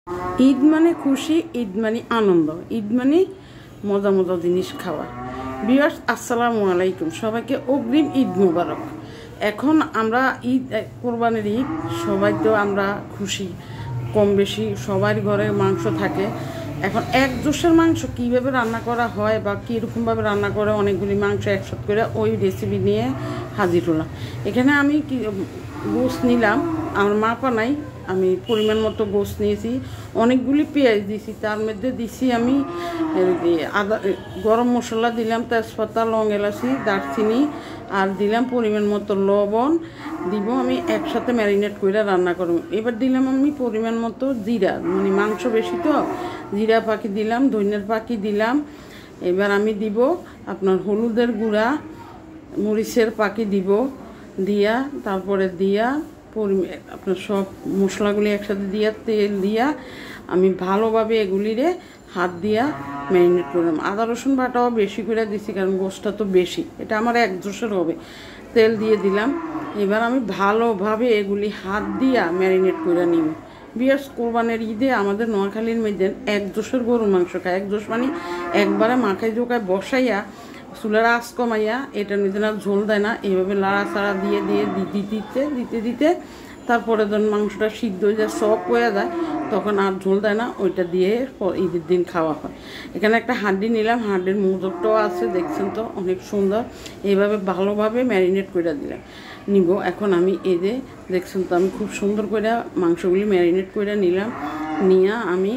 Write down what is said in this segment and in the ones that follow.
ঈদ মানে খুশি, ঈদ মানে আনন্দ, ঈদ মানে মজা মজা জিনিস খাওয়া। ভিউয়ার্স আসসালামু আলাইকুম, সবাইকে অগ্রিম ঈদ মোবারক। এখন আমরা ঈদ, কোরবানির ঈদ, সবাই তো আমরা খুশি, কম বেশি সবার ঘরে মাংস থাকে। এখন এক জোশের মাংস কীভাবে রান্না করা হয় বা কীরকমভাবে রান্না করে অনেকগুলি মাংস একসাথে করে ওই রেসিপি নিয়ে হাজির হলাম। এখানে আমি গোস্ত নিলাম, আমার মাপা নাই, আমি পরিমাণ মতো গোস্ত নিয়েছি, অনেকগুলি পেঁয়াজ দিয়েছি, তার মধ্যে দিছি আমি আদা, গরম মশলা দিলাম, তেজপাতা, লং, এলাচি, দারচিনি, আর দিলাম পরিমাণ মতো লবণ দিব। আমি একসাথে ম্যারিনেট করে রান্না করব। এবার দিলাম আমি পরিমাণ মতো জিরা, মানে মাংস বেশি তো জিরা পাখি দিলাম, ধনিয়ার পাখি দিলাম। এবার আমি দিব আপনার হলুদের গুঁড়া, মরিচের পাখি দিব, দিয়া তারপরে দিয়া আপনার সব মশলাগুলি একসাথে দিয়া তেল দিয়া আমি ভালোভাবে এগুলিরে হাত দিয়া ম্যারিনেট করলাম। আদা রসুন বাটাও বেশি করে দিছি, কারণ গোশতটা তো বেশি, এটা আমার এক জোশের হবে। তেল দিয়ে দিলাম। এবার আমি ভালোভাবে এগুলি হাত দিয়া ম্যারিনেট করে নিব। ভিউয়ার্স, কোরবানির ঈদে আমাদের নোয়াখালীর মধ্যে এক জোশের গরুর মাংস খায়। এক জোশ মানে একবারে মাখায় জোকায় বসাইয়া চুলার আঁচ কমাইয়া, এটার মধ্যে না ঝোল দেয় না, এইভাবে লাড়াচাড়া দিয়ে দিয়ে দিতে দিতে তারপরে যখন মাংসটা সিদ্ধ হয়ে যায়, সব হয়ে যায়, তখন আর ঝোল দেয় না, ওইটা দিয়ে ঈদের দিন খাওয়া হয়। এখানে একটা হাঁডি নিলাম, হাঁডির মোজরটাও আছে, দেখছেন তো অনেক সুন্দর। এইভাবে ভালোভাবে ম্যারিনেট করে দিলাম নিব। এখন আমি এই যে দেখছেন তো, আমি খুব সুন্দর করে মাংসগুলি ম্যারিনেট করে নিলাম, নিয়ে আমি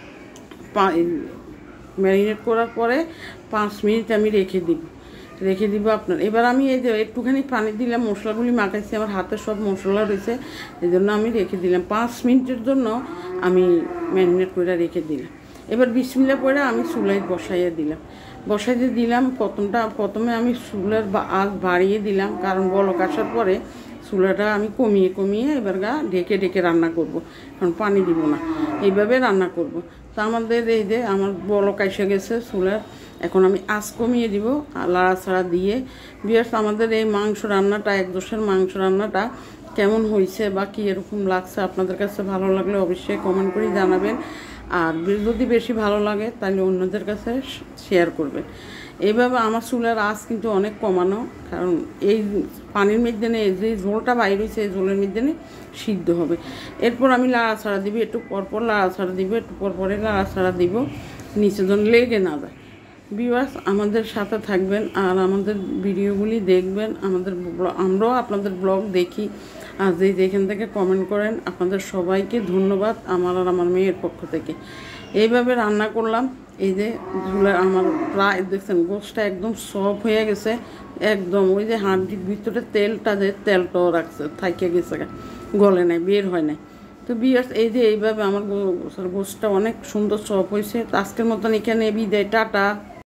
ম্যারিনেট করার পরে 5 মিনিট আমি রেখে দিব আপনার। এবার আমি এই যে একটুখানি পানি দিলাম, মশলাগুলি মাখাইছি, আমার হাতে সব মশলা রয়েছে, এই জন্য আমি রেখে দিলাম 5 মিনিটের জন্য আমি ম্যারিনেট করে রেখে দিলাম। এবার বিসমিল্লাহ করে আমি চুলায় বসাইতে দিলাম। প্রথমে আমি চুলার আঁচ বাড়িয়ে দিলাম, কারণ বলক আসার পরে চুলাটা আমি কমিয়ে এবার ঢেকে রান্না করব, কারণ পানি দিব না, এইভাবে রান্না করব। তা আমাদের এই যে আমার বলক এসে গেছে চুলার, এখন আমি আঁচ কমিয়ে দিব লাড়াচাড়া দিয়ে। ভিউয়ার্স, আমাদের এই মাংস রান্নাটা, এক জোশের মাংস রান্নাটা কেমন হয়েছে বা কী এরকম লাগছে, আপনাদের কাছে ভালো লাগলে অবশ্যই কমেন্ট করে জানাবেন। আর যদি বেশি ভালো লাগে তাহলে অন্যদের কাছে শেয়ার করবেন। এইভাবে আমার চুলার আঁচ কিন্তু অনেক কমানো, কারণ এই পানির মধ্যে যে ঝোলটা বাইর হয়েছে, এই ঝোলের মধ্যে সিদ্ধ হবে। এরপর আমি লাড়াচাড়া দিব, একটু পরপর লাড়াচাড়া দিব, একটু পরপরে লাড়াচাড়া দিব, নিচে যেন লেগে না যায়। ভিউয়ার্স, আমাদের সাথে থাকবেন আর আমাদের ভিডিওগুলি দেখবেন। আমরাও আপনাদের ব্লগ দেখি, আর যেখান থেকে কমেন্ট করেন, আপনাদের সবাইকে ধন্যবাদ আমার আর আমার মেয়ের পক্ষ থেকে। এইভাবে রান্না করলাম। এই যে আমার প্রায় দেখছেন গোশতটা একদম সফট হয়ে গেছে, একদম ওই যে হাঁড়ির ভিতরে তেলটাও রাখছে, থাইকে গেছে, গলে নাই, বের হয় নাই। তো ভিউয়ার্স, এই যে এইভাবে আমার গোশতটা অনেক সুন্দর সফট হয়েছে। আজকের মতন এখানে বিদায়, টাটা।